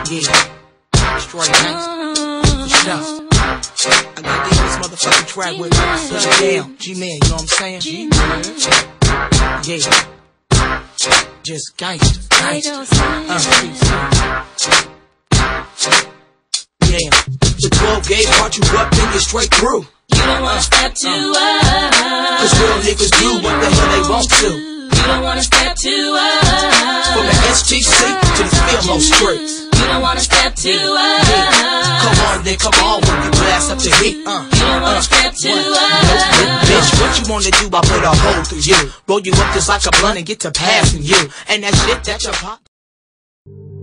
Yeah, straight gangsta. I got this motherfucking track with me. Put it down, G-Man, you know what I'm saying? G-Man. Yeah. Just gangsta. Yeah. The 12 gauge part you up, then you're straight through. You don't wanna step to us, cause real niggas do what the hell they want to. You don't wanna step to us, from the STC to the Fillmore streets. You don't wanna step to us, come on then, come on when you blast up the heat. You don't wanna step to us, bitch, what you wanna do? I put a hole through you, roll you up just like a blunt and get to passing you, and that shit that you pop.